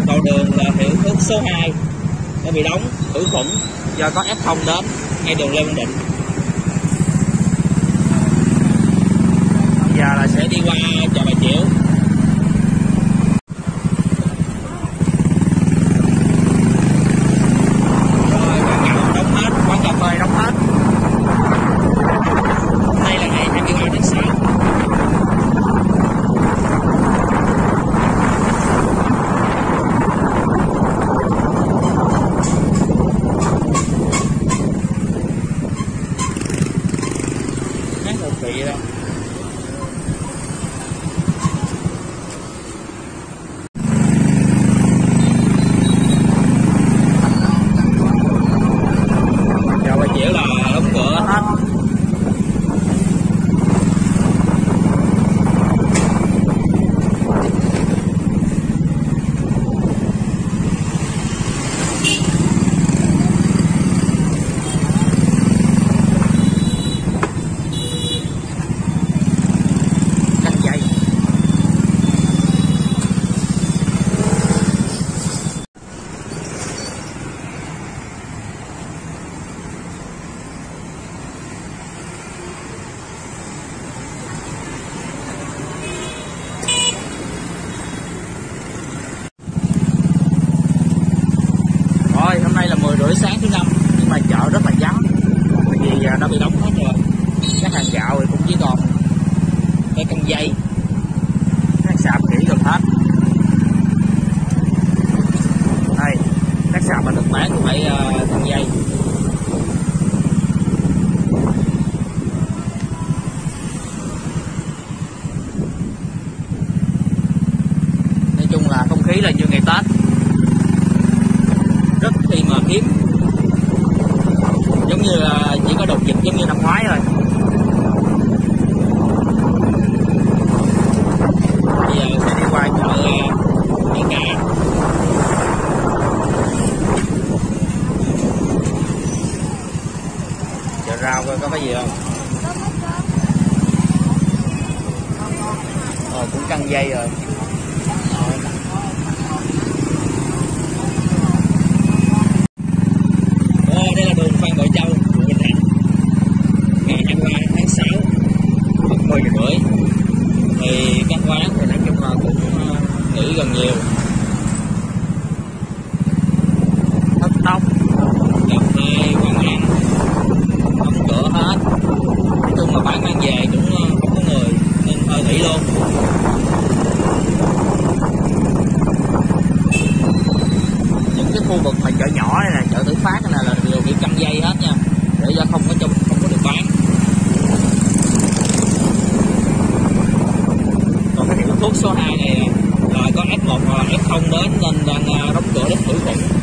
Cầu đường là hiệu thuốc số 2 đã bị đóng khử khuẩn do có F0 đến ngay đường Lê Văn Định. Bây giờ là sẽ đi qua chợ Bà Chiểu. Rồi quán nhậu đóng hết, quán cà phê đóng hết. Đây là ngày 23 tháng 6. Vị đâu. Chợ Bà Chiểu là đóng cửa hết. Hôm nay là 10h30 sáng thứ Năm nhưng mà chợ rất là vắng bởi vì nó bị đóng hết rồi. Các hàng gạo thì cũng chỉ còn cái căng dây, các sạp nghỉ gần hết. Đây, các sạp mà được bán thì phải căng dây. Nói chung là không khí là như ngày Tết, rất khi mà hiếm, giống như là chỉ có đột dịch giống như năm ngoái thôi. Bây giờ sẽ đi qua chợ Biển Cả. Chợ rau coi có cái gì không. Cũng căng dây rồi. Đây là đường Phan Bội Châu, quận Bình Thạnh. Ngày 23 tháng 6 lúc 10h30 thì các quán thì nói chung là cũng nghỉ gần nhiều. Hớt tóc, cà phê, quán ăn đóng cửa hết. Nói chung là bán mang về cũng không có người nên thôi nghỉ luôn. Những cái khu vực mà chợ nhỏ này nè, chợ Tự Phát này là đều bị căng dây hết nha, để cho không có được bán. Còn cái hiệu thuốc số 2 này là có F1 hoặc là F0 đến nên đang đóng cửa để khử khuẩn.